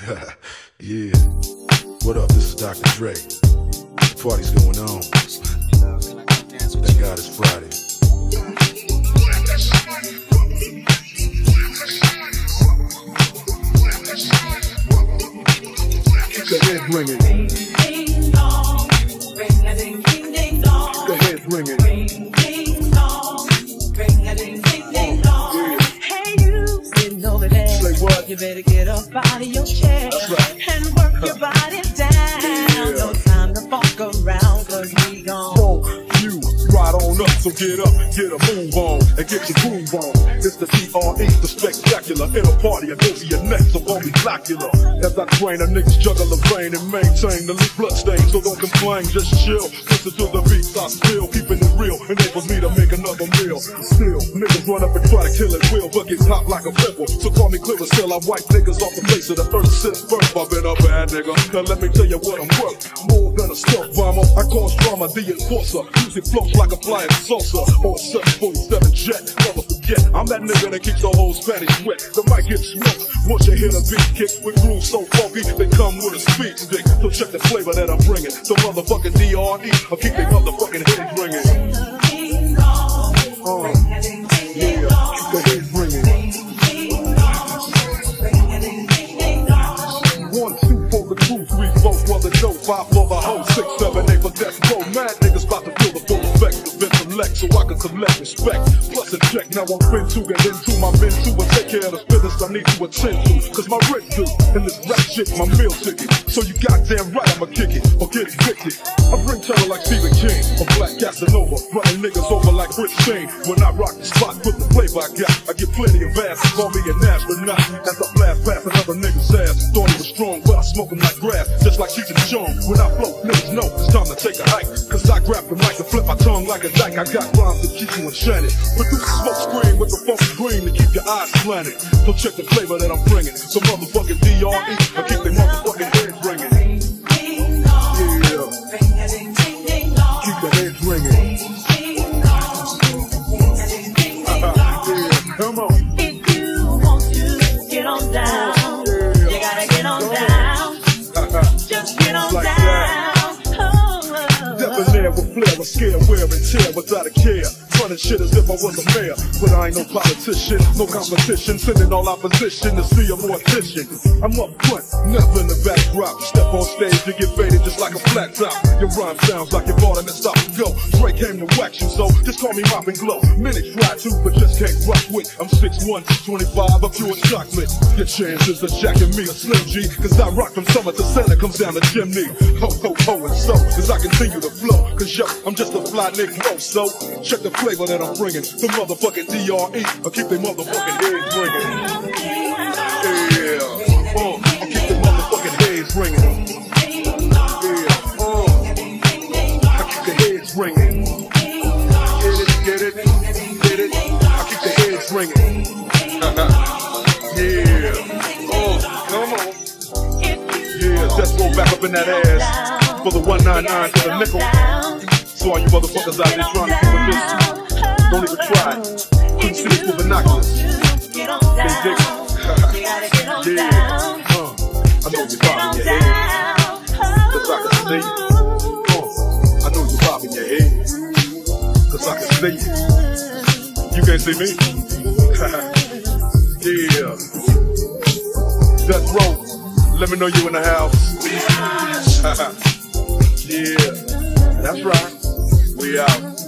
Yeah. What up? This is Dr. Dre. The party's going on. Thank God it's Friday. Keep the head ringing. Ding dong, ring a ding ding ding dong. Keep the head ringing. Ding ding dong, ring a ding ding ding dong. Yeah. Hey you, sitting over there. Say what? You better get up out of your chair. That's right. And work your body down. Yeah. No time to fuck around, 'cause we gone. Funk you right on up, so get up, get a move on, and get your groove on. It's the Dre, the spectacular. In a party, I go to your neck, so call me Blackula. As I train, a niggas juggle the brain and maintain the leak blood stain, so don't complain, just chill. Listen to the beats, I still keeping it real, enables me to make another meal. Still, niggas run up and try to kill it will, but get popped like a pimple. So call me clear still, I wipe niggas off the face of the earth since birth. I've been a bad nigga, now let me tell you what I'm worth. More than a stuff bomber, I cause drama, the enforcer. Music flows like a flying saucer, or a 747 jet. Never forget, I'm that nigga that keeps the whole Spanish wet. The mic gets smoked, once you hear the beat kick with grooves so funky, they come with a speed stick. So check the flavor that I'm bringing. So motherfucking Dre, I'll keep they motherfucking heads ringing. Ding dong, ring a ding ding ding dong. Keep the heads ringing. Ding dong, ring a ding ding ding dong. 1, 2 for the crew, 3, 4 for the dope, 5 for the hoe, 6, 7, 8 for death row. Mad niggas about to feel the full effect of intellect, so I can collect respect. Plus a check, now I'm fin to get into my men to and take care of the business I need to attend to. 'Cause my rent due, and this rap shit, my meal ticket. So you goddamn right I'ma kick it, or get evicted. I bring terror like Stephen King, or Black Casanova, running niggas over like Rich Shane. When I rock the spot, put the flavor I got, I get plenty of ass, call me an astronaut. As I blast past another nigga's ass, thought he was strong, but I smoke him like grass, just like Cheech and Chong. When I float, niggas know it's time to take a hike, 'cause I grab the mic and flip my tongue like a dyke. I got rhymes to keep you enchanted, produce a smoke screen with the funky green to keep your eyes slanted. So check the flavor that I'm bringing, so motherfucking Dre, I keep they motherfucking heads ringing. Ding dong, Yeah, ring a ding ding ding dong. keep the heads ringing. Ding dong, ring a ding ding ding dong. Yeah, come on. If you want to get on down, you gotta get on down. Just get on Like down. Oh, Debonair with flair, with scare, wear and tear without a care. Running shit as if I was a mayor, but I ain't no politician, no competition. Sending all opposition to see a mortician. I'm up front, never in the backdrop. Step on stage, you get faded just like a flat top. Your rhyme sounds like you bought it and stop and go. Dre came to wax you, so just call me Mop and Glow. Many try to, but just can't rock with. I'm 6'1", 25, a pure chocolate. Your chances of jacking me a Slim G, 'cause I rock from summer to Santa, comes down to chimney. Ho, ho, ho, and so, as I continue to flow. 'Cause yo, I'm just a fly nigga, so check the flavor that I'm bringing. The motherfucking Dre, I'll keep they motherfucking heads ringing. Yeah, I'll keep they motherfucking heads ringing. Yeah, I keep the heads ringing. Get it, get it, I keep the heads ringing. Yeah, come on. Yeah, just go back up in that ass for the 199 to the nickel. So all you motherfuckers out there trying to do this, don't even try. Couldn't see this with binoculars. Big dick. Yeah. I know you're bobbing your head, 'cause I can see you. I know you're bobbing your head, 'cause I can see you. You can't see me? Yeah. Death Row, let me know you in the house. Yeah, that's right. We out.